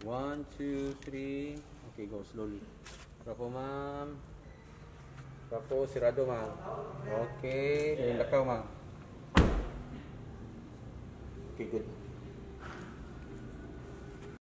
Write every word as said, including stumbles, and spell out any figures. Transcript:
One, two, three. Okay, go slowly. Rapo, ma'am. Rapo, sirado, ma'am. Okay, yung lakaw, ma'am. Okay, good.